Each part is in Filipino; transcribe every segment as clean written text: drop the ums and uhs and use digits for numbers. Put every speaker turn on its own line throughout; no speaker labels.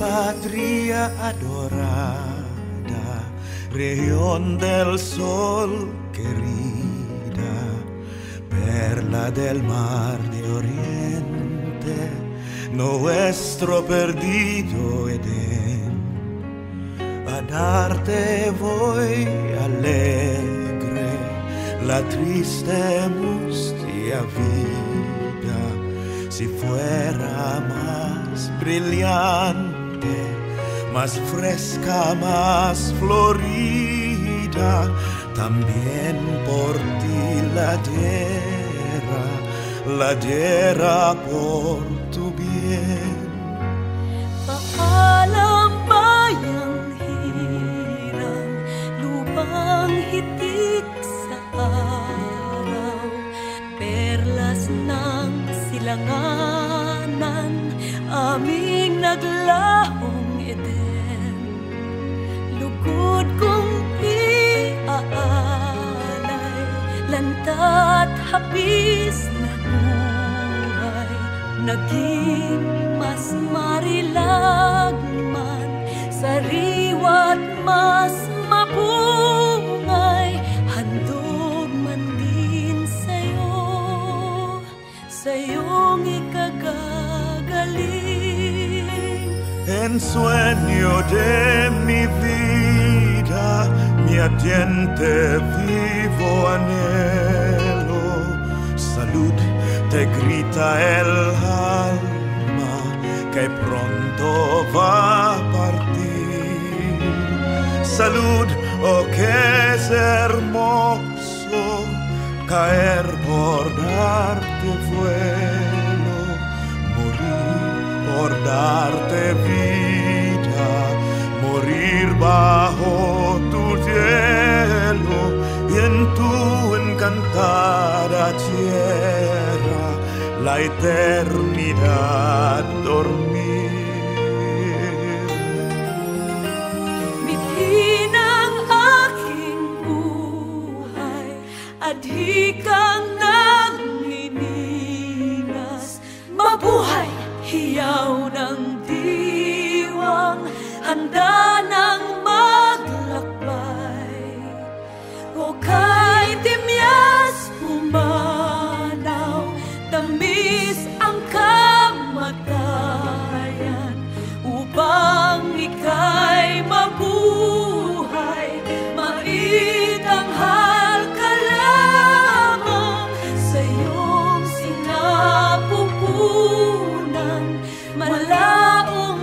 patria adorada, región del sol querida, perla del mar de oriente, nuestro perdido Edén. A darte voy alegre la triste mustia vida, si fuera más brillante, más fresca, más florida, también por ti la diera por tu bien.
Paalam bayang hirang, lupang hitik sa araw, perlas ng silanganan, aming naglahong Eden. Lugod kong iaalay, lanta't hapis na buhay, naging mas marilag man, sariwa't mas mabungay, handog man din sa'yong ikagagaling.
En sueño de mi vida, mi ardiente vivo anhelo, salud te grita el alma, que pronto va a partir. Salud, oh que es hermoso caer por darte vuelo, morir por darte vida, morir bajo tu cielo y en tu encantada tierra la eternidad dormir.
Mithin ang aking buhay, adhikang nagniningas, mabuhay, hiyaw ng diwang, handa ng maglakbay. O kay timyas pumanaw, tamis ang kamatayan, upang ika'y mabuhay, maitanghal ka lamang sa iyong sinapupunan, malaong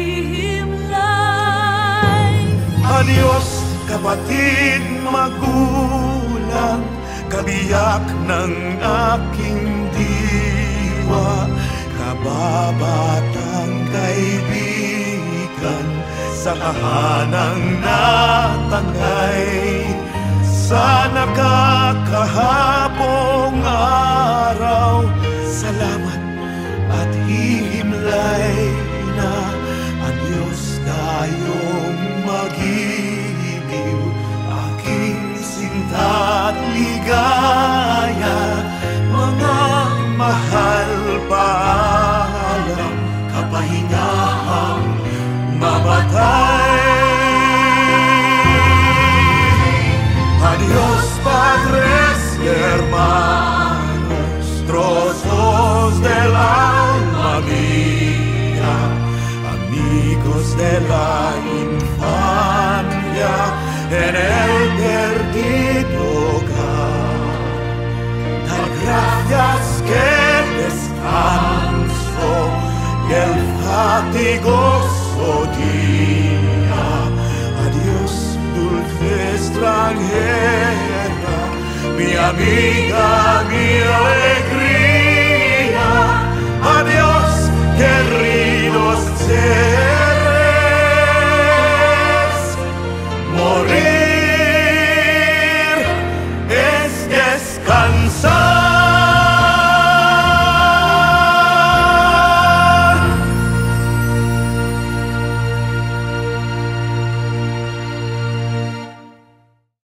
himlay.
Adios kapatid magulang, kabiyak ng aking diwa, kababatang kaibigan, sa kahanang natangay. Sana kakahapong araw, salamat at hihimlay na. Adios tayong magiliw, aking sinta't ligaya, mga mahal, paalam, kapahingahang mamatay. Adios padres y hermanos, trozos del alma mía, amigos de la infancia, en el perdido hogar. Dar gracias que el descanso y el fatigoso día. Adiós dulce extranjera, mi amiga